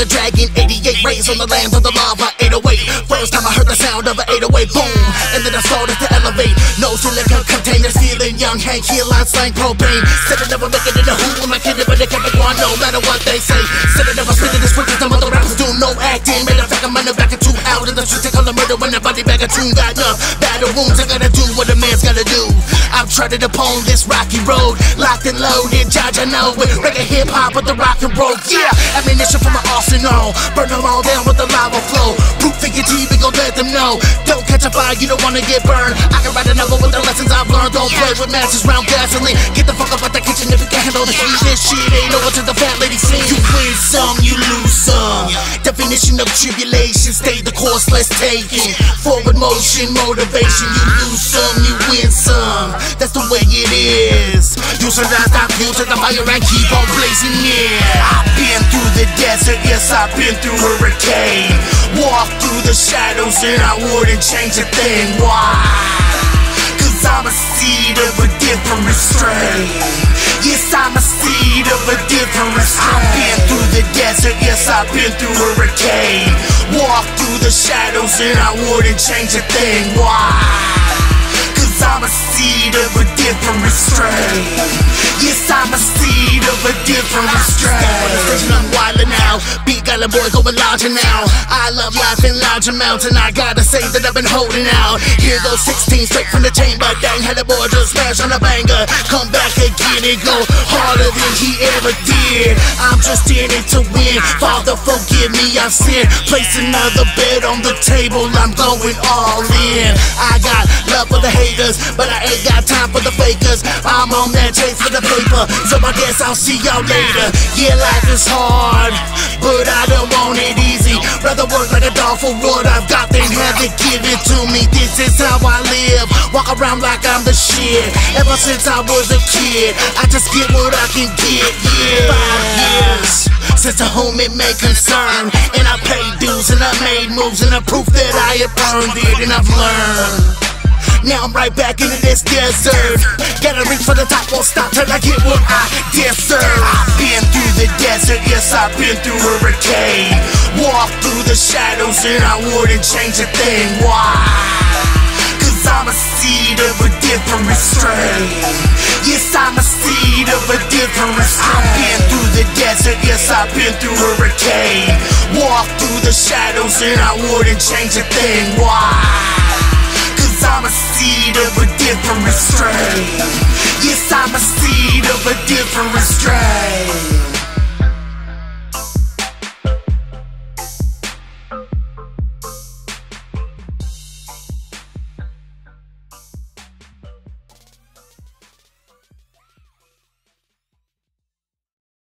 the dragon, 88 rays on the land of the lava, 808. First time I heard the sound of an 808, boom, and then I started to elevate. No silicone container, stealing young Hank, heel line, slang, propane. Said I never make it in the hood with my kid, but they can't make one, no matter what they say. Said I never spit in this quick, some other rappers do no acting. Matter of fact, I'm running back at two out in the streets, they call it murder when the body bag of tune. Got enough battle wounds, I gotta do what a man's gotta do. I've treaded upon this rocky road, locked and loaded, judge I know it. Reggae hip-hop with the rock and roll, yeah. Ammunition from my arsenal, burn them all down with the lava flow. Proof for your TV, gon' let them know. Don't catch a fire, you don't wanna get burned. I can write a novel with the lessons I've learned. Don't play with matches round gasoline. Get the fuck up out the kitchen if you can't handle the heat. This shit ain't over till the fat lady sing. You win some, you lose some. Definition of tribulation, stay the course, let's take it. Forward motion, motivation. You lose some, you win some. That's the way it is. You should not stop, you to the fire and keep on blazing, yeah. I've been through the desert, yes, I've been through hurricane. Walked through the shadows and I wouldn't change a thing. Why? Cause I'm a seed of a different strain. Yes, I'm a seed of a different strain. I've been through the desert, yes, I've been through hurricane. Walked through the shadows and I wouldn't change a thing. Why? I'm a seed of a different strain. Yes, I'm a seed of a different strain. I'm wildin' now, Big Island boy going larger now. I love life in large amounts, and I gotta say that I've been holding out. Here goes 16 straight from the chamber. Dang, had a boy just smash on a banger. Come back again and go harder than he ever did. I'm just in it to win. Father, forgive me, I've sinned. Place another bet on the table, I'm going all in. I got love for the haters, but I ain't got time for the fakers. I'm on that chase for the paper, so I guess I'll see y'all later. Yeah, life is hard, but I don't want it easy. Rather work like a dog for what I've got than have it give it to me. This is how I live, walk around like I'm the shit. Ever since I was a kid, I just get what I can get, yeah. 5 years since the home it may concern, and I paid dues and I made moves, and the proof that I have earned it and I've learned. Now I'm right back into this desert. Gotta reach for the top, won't stop till I get what I deserve. I've been through the desert, yes, I've been through hurricane. Walked through the shadows and I wouldn't change a thing. Why? Cause I'm a seed of a different strain. Yes, I'm a seed of a different strain. I've been through the desert, yes, I've been through hurricane. Walked through the shadows and I wouldn't change a thing. Why? I'm a seed of a different strain. Yes, I'm a seed of a different strain.